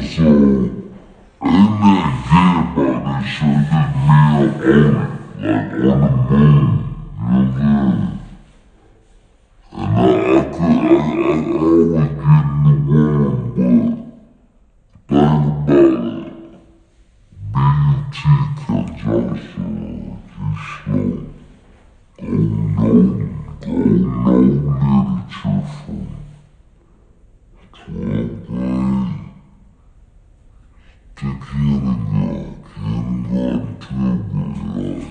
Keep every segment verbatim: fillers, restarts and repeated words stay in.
so ain't that gay about this shit, just me and Odie, like on the moon, you know what I'm saying? And I, I could, I, I always get in the room, but think about it. B U T kept y'all so just slow. Go no, go no literature from twelfth grade to kindergarten, kindergarten, twelfth grade,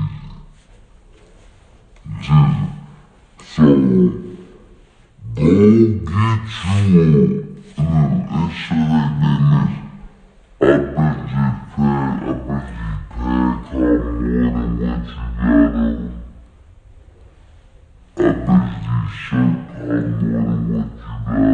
just so go get you a, and that shit ain't that much. I bet you paid, I bet you paid her more than what you got on. I bet you shirt her more than what you got on.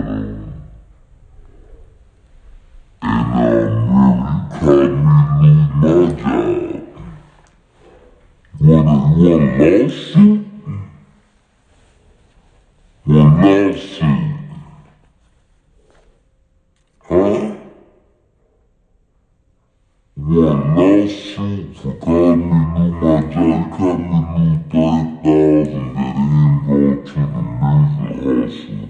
And um, really caught me lose my job. Want a, you want a lawsuit? Want a lawsuit? Huh? Want a lawsuit for calling me lose my job? Caught me lose thirty thousand that he brought to the music hustle.